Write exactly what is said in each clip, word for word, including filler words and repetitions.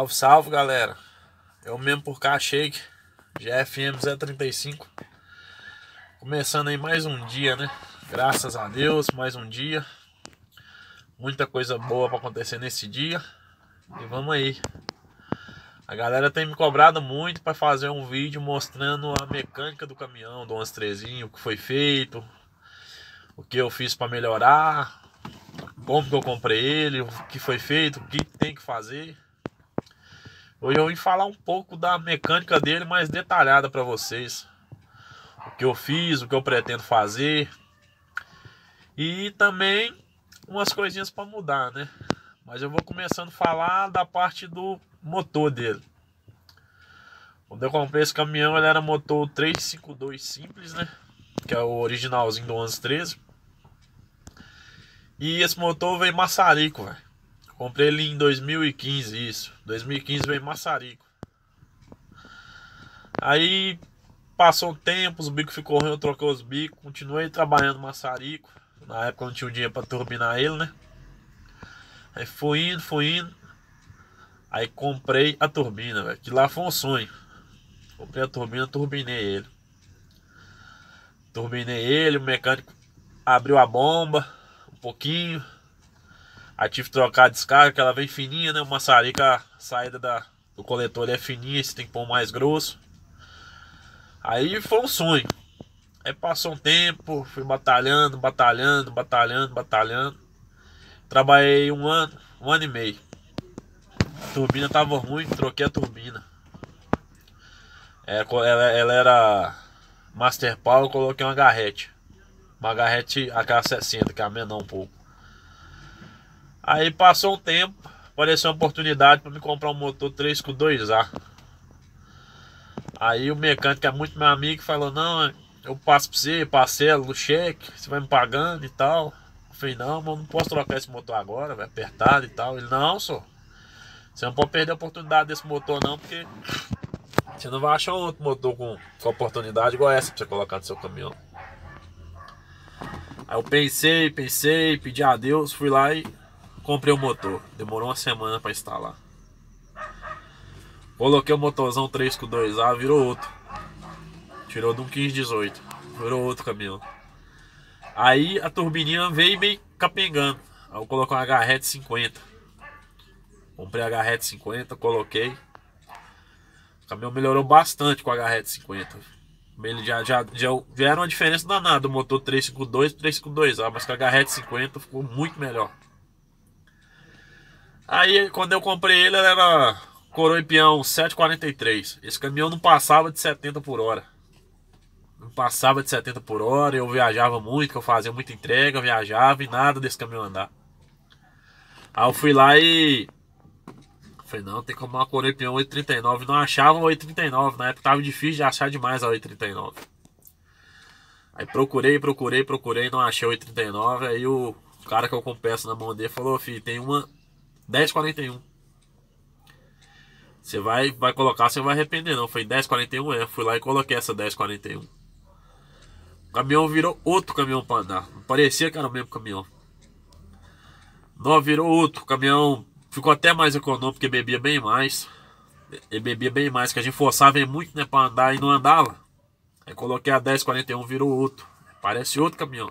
Salve, salve, galera. Eu mesmo por cá, Shake, G F M zero trinta e cinco. Começando aí mais um dia, né? Graças a Deus, mais um dia. Muita coisa boa pra acontecer nesse dia. E vamos aí. A galera tem me cobrado muito pra fazer um vídeo mostrando a mecânica do caminhão do onze trezinho, o que foi feito, o que eu fiz pra melhorar, como que eu comprei ele, o que foi feito, o que tem que fazer. Hoje eu vim falar um pouco da mecânica dele mais detalhada para vocês. O que eu fiz, o que eu pretendo fazer. E também umas coisinhas para mudar, né? Mas eu vou começando a falar da parte do motor dele. Quando eu comprei esse caminhão, ele era motor trezentos e cinquenta e dois simples, né? Que é o originalzinho do onze treze. E esse motor veio maçarico, velho. Comprei ele em dois mil e quinze, isso. dois mil e quinze veio maçarico. Aí passou um tempo, os bicos ficou ruim, eu troquei os bicos. Continuei trabalhando maçarico. Na época eu não tinha o dinheiro pra turbinar ele, né? Aí fui indo, fui indo. Aí comprei a turbina, velho. Que lá foi um sonho. Comprei a turbina, turbinei ele. Turbinei ele, o mecânico abriu a bomba um pouquinho. Aí tive que trocar a descarga, que ela vem fininha, né? O maçarico, a saída da, do coletor ele é fininha, você tem que pôr mais grosso. Aí foi um sonho. Aí passou um tempo, fui batalhando, batalhando, batalhando, batalhando. Trabalhei um ano, um ano e meio. A turbina tava ruim, troquei a turbina. É, ela, ela era Master Power, eu coloquei uma garrete. Uma garrete A K sessenta, que é a menor um pouco. Aí passou um tempo, apareceu uma oportunidade para me comprar um motor três com dois A. Aí o mecânico, que é muito meu amigo, falou: não, eu passo para você, parcelo no cheque, você vai me pagando e tal. Eu falei: não, mas não posso trocar esse motor agora, vai apertado e tal. Ele: não, só, você não pode perder a oportunidade desse motor não, porque você não vai achar outro motor com, com oportunidade igual essa para você colocar no seu caminhão. Aí eu pensei, pensei, pedi a Deus, fui lá e comprei o motor. Demorou uma semana para instalar. Coloquei o motorzão três com dois A, virou outro. Tirou de um quinze dezoito. Virou outro caminhão. Aí a turbininha veio meio capengando. Aí eu coloquei uma garrete cinquenta. Comprei a garrete cinquenta, coloquei. O caminhão melhorou bastante com a garrete cinquenta. Ele já, já, já, já era uma diferença danada do motor trezentos e cinquenta e dois para trezentos e cinquenta e dois A, mas com a garrete cinquenta ficou muito melhor. Aí quando eu comprei ele, ele era coroa e peão setecentos e quarenta e três. Esse caminhão não passava de setenta por hora. Não passava de setenta por hora. Eu viajava muito, que eu fazia muita entrega, viajava e nada desse caminhão andar. Aí eu fui lá e falei: não, tem que comprar uma coroa e peão oito trinta e nove. Não achava o oito trinta e nove. Na época tava difícil de achar demais a oito trinta e nove. Aí procurei, procurei, procurei, não achei o oito trinta e nove. Aí o cara que eu com peça na mão dele falou: filho, tem uma dez quarenta e um. Você vai, vai colocar, você não vai arrepender não. Foi dez quarenta e um, é. Fui lá e coloquei essa dez quarenta e um. O caminhão virou outro caminhão para andar. Não parecia que era o mesmo caminhão. Não, virou outro. O caminhão ficou até mais econômico, porque bebia bem mais. Ele bebia bem mais, que a gente forçava ele muito, né, para andar e não andava. Aí coloquei a dez quarenta e um, virou outro. Parece outro caminhão.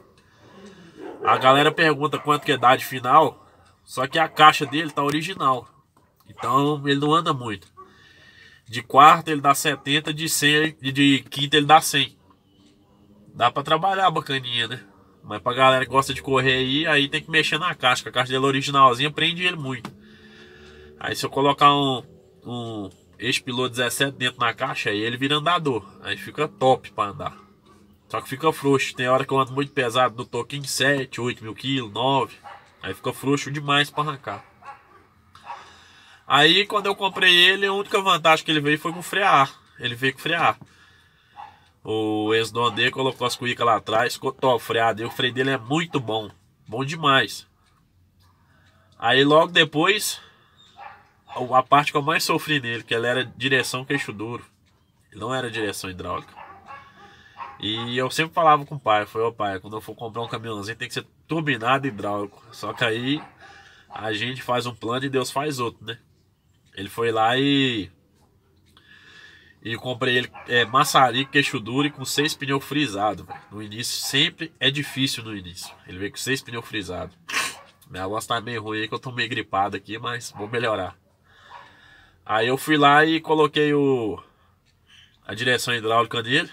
A galera pergunta quanto que é a idade final. Só que a caixa dele tá original. Então ele não anda muito. De quarta ele dá setenta, de cem, de quinta ele dá cem. Dá pra trabalhar bacaninha, né? Mas pra galera que gosta de correr aí, aí tem que mexer na caixa. A caixa dele originalzinha prende ele muito. Aí se eu colocar um, um eixo-piloto dezessete dentro na caixa, aí ele vira andador. Aí fica top pra andar. Só que fica frouxo. Tem hora que eu ando muito pesado no toquinho, sete, oito mil quilos, nove. Aí fica frouxo demais pra arrancar. Aí quando eu comprei ele, a única vantagem que ele veio foi com frear. Ele veio com frear. O ex-dono dele colocou as cuicas lá atrás, ficou top, freado. E o freio dele é muito bom. Bom demais. Aí logo depois, a parte que eu mais sofri nele, que ele era direção queixo duro. Ele não era direção hidráulica. E eu sempre falava com o pai, foi: ô pai, quando eu for comprar um caminhãozinho tem que ser turbinado hidráulico. Só que aí a gente faz um plano e Deus faz outro, né? Ele foi lá e... E comprei ele é, maçarico, queixo duro e com seis pneus frisados, velho. No início sempre é difícil no início. Ele veio com seis pneus frisados. Minha voz tá meio ruim aí que eu tô meio gripado aqui, mas vou melhorar. Aí eu fui lá e coloquei o... a direção hidráulica nele.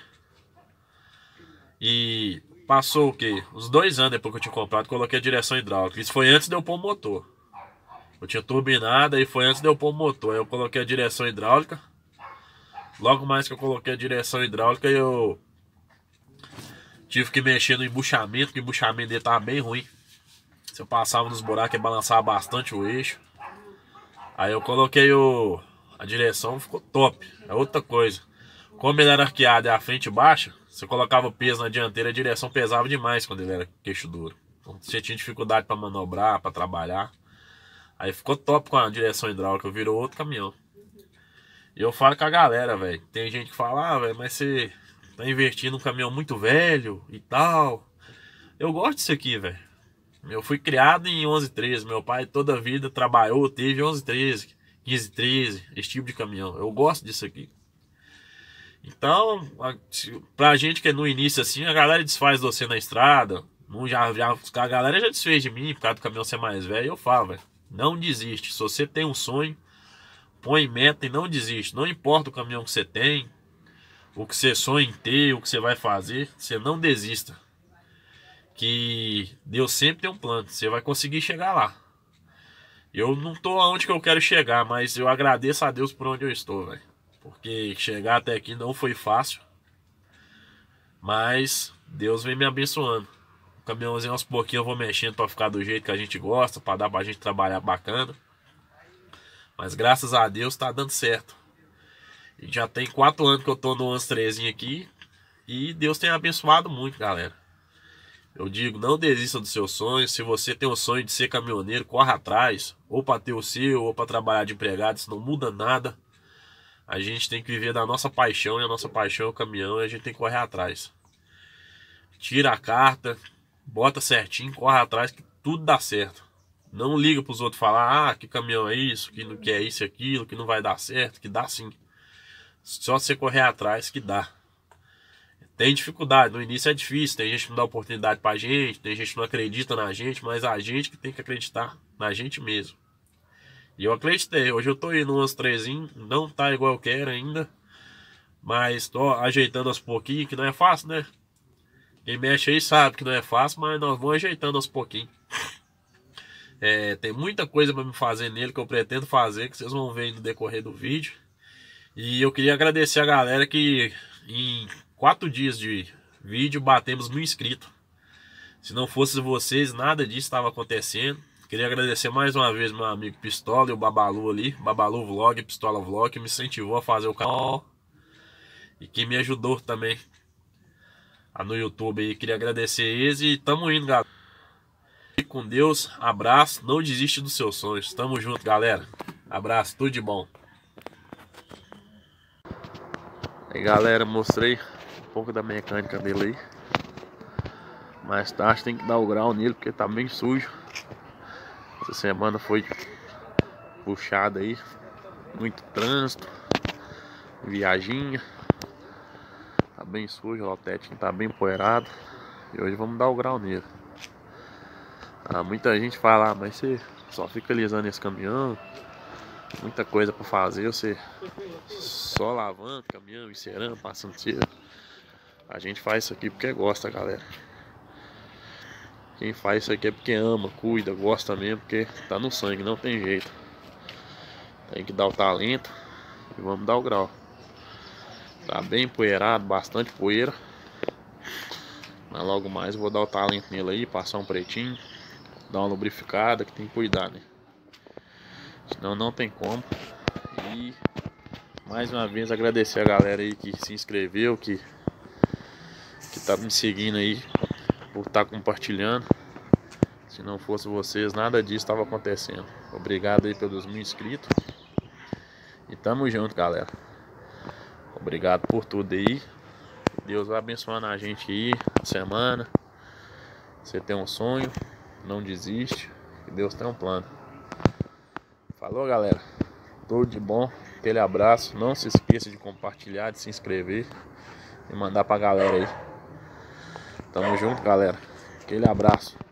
E passou o quê? Uns dois anos depois que eu tinha comprado, coloquei a direção hidráulica. Isso foi antes de eu pôr o motor. Eu tinha turbinado e foi antes de eu pôr o motor. Aí eu coloquei a direção hidráulica. Logo mais que eu coloquei a direção hidráulica, eu tive que mexer no embuchamento, porque o embuchamento dele tava bem ruim. Se eu passava nos buracos, ia balançar bastante o eixo. Aí eu coloquei o... a direção, ficou top. É outra coisa. Como ele era arqueado e a frente baixa, você colocava peso na dianteira, a direção pesava demais quando ele era queixo duro. Então você tinha dificuldade para manobrar, para trabalhar. Aí ficou top com a direção hidráulica, virou outro caminhão. E eu falo com a galera, velho. Tem gente que fala, ah, velho, mas você tá investindo um caminhão muito velho e tal. Eu gosto disso aqui, velho. Eu fui criado em onze treze. Meu pai toda a vida trabalhou, teve onze treze, quinze treze, esse tipo de caminhão. Eu gosto disso aqui. Então, pra gente que é no início assim, a galera desfaz você na estrada. Não, já, já, a galera já desfez de mim por causa do caminhão ser mais velho. Eu falo, velho, não desiste. Se você tem um sonho, põe meta e não desiste. Não importa o caminhão que você tem, o que você sonha em ter, o que você vai fazer, você não desista. Que Deus sempre tem um plano, você vai conseguir chegar lá. Eu não tô aonde que eu quero chegar, mas eu agradeço a Deus por onde eu estou, velho. Porque chegar até aqui não foi fácil. Mas Deus vem me abençoando. O caminhãozinho aos pouquinhos eu vou mexendo pra ficar do jeito que a gente gosta, pra dar pra gente trabalhar bacana. Mas graças a Deus tá dando certo. E já tem quatro anos que eu tô no onze treze aqui. E Deus tem abençoado muito, galera. Eu digo, não desista dos seus sonhos. Se você tem o sonho de ser caminhoneiro, corre atrás. Ou para ter o seu, ou para trabalhar de empregado. Isso não muda nada. A gente tem que viver da nossa paixão. E a nossa paixão é o caminhão. E a gente tem que correr atrás. Tira a carta. Bota certinho, corre atrás que tudo dá certo. Não liga para os outros falar, ah, que caminhão é isso, que não quer isso e aquilo, que não vai dar certo, que dá sim. Só você correr atrás que dá. Tem dificuldade, no início é difícil, tem gente que não dá oportunidade pra gente, tem gente que não acredita na gente, mas a gente que tem que acreditar na gente mesmo. E eu acreditei, hoje eu tô indo no onze treze, não tá igual eu quero ainda, mas tô ajeitando aos pouquinhos, que não é fácil, né? Quem mexe aí sabe que não é fácil, mas nós vamos ajeitando aos pouquinhos. É, tem muita coisa para me fazer nele que eu pretendo fazer, que vocês vão ver no decorrer do vídeo. E eu queria agradecer a galera que em quatro dias de vídeo batemos mil inscritos. Se não fosse vocês, nada disso estava acontecendo. Queria agradecer mais uma vez meu amigo Pistola e o Babalu ali, Babalu Vlog, Pistola Vlog, que me incentivou a fazer o canal e que me ajudou também no YouTube aí. Queria agradecer eles e tamo indo, galera. Fique com Deus, abraço, não desiste dos seus sonhos. Tamo junto, galera. Abraço, tudo de bom. Aí, galera, mostrei um pouco da mecânica dele aí. Mais tarde tem que dar o grau nele porque tá bem sujo. Essa semana foi puxada aí, muito trânsito, viaginha. Tá bem sujo, ó, o tetinho tá bem empoeirado. E hoje vamos dar o grau nele. Ah, muita gente fala, ah, mas você só fica alisando esse caminhão, muita coisa pra fazer, você só lavando caminhão, encerando, passando cera. A gente faz isso aqui porque gosta, galera. Quem faz isso aqui é porque ama, cuida, gosta mesmo, porque tá no sangue, não tem jeito. Tem que dar o talento e vamos dar o grau. Tá bem empoeirado, bastante poeira. Mas logo mais eu vou dar o talento nele aí, passar um pretinho, dar uma lubrificada, que tem que cuidar, né? Senão não tem como. E mais uma vez agradecer a galera aí que se inscreveu, que, que tá me seguindo aí, por estar compartilhando. Se não fosse vocês, nada disso estava acontecendo. Obrigado aí pelos mil inscritos. E tamo junto, galera. Obrigado por tudo aí. Deus vai abençoando a gente aí a semana. Você tem um sonho, não desiste. Que Deus tem um plano. Falou, galera. Tudo de bom. Aquele abraço. Não se esqueça de compartilhar, de se inscrever e mandar pra galera aí. Tamo junto, galera. Aquele abraço.